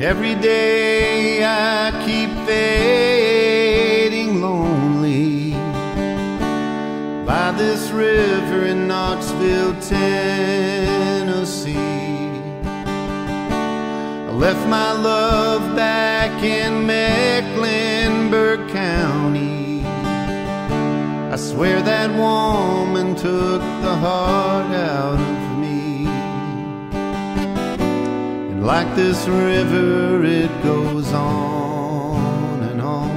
Every day I keep fading lonely by this river in Knoxville, Tennessee. I left my love back in Mecklenburg County. I swear that woman took the heart out of me. And like this river, it goes on and on.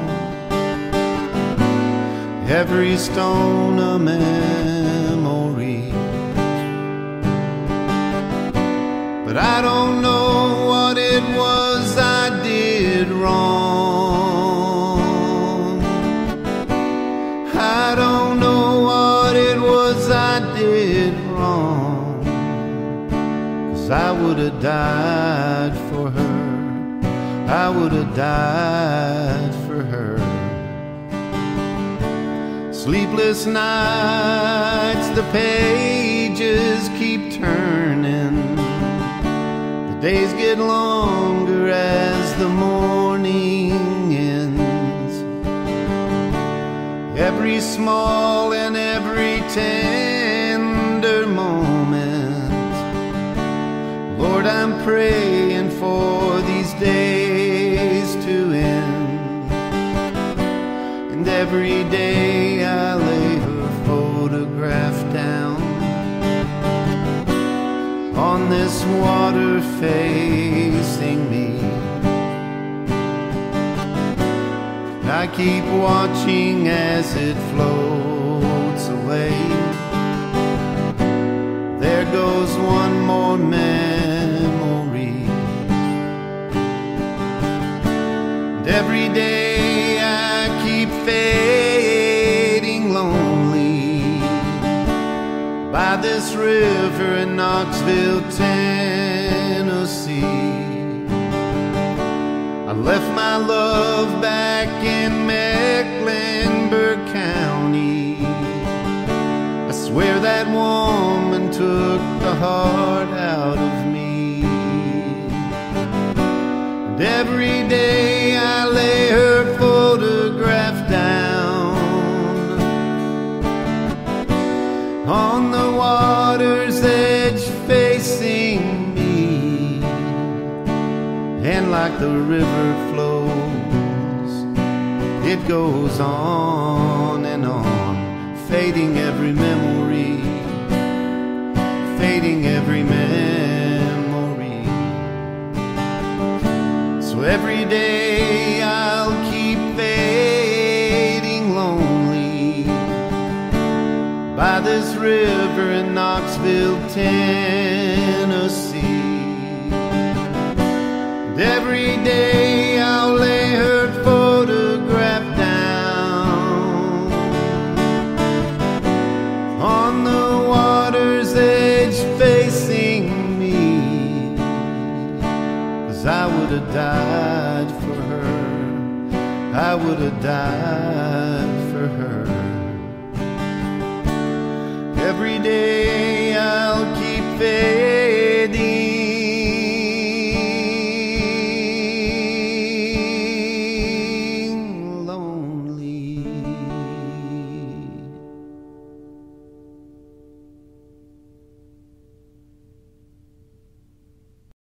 Every stone a memory. But I don't know what it was I did wrong. I don't know what it was I did wrong. 'Cause I would have died for her. I would have died for her. Sleepless nights, the pages keep turning. The days get longer as the morning ends. Every small and every tender moment, Lord, I'm praying for these days to end. And every day I lay her photograph down on this water facing me. I keep watching as it floats away. There goes one more memory. And every day I keep fading lonely by this river in Knoxville, Tennessee. I left my love back in Mecklenburg County. I swear that woman took the heart out of me. And every day I lay her photograph down on the water's edge facing me. And like the river flows, it goes on and on, fading every memory, fading every memory. So every day I'll keep fading lonely by this river in Knoxville, Tennessee. And every day I'll lay her photograph down on the water's edge facing me. 'Cause I would have died for her. I would have died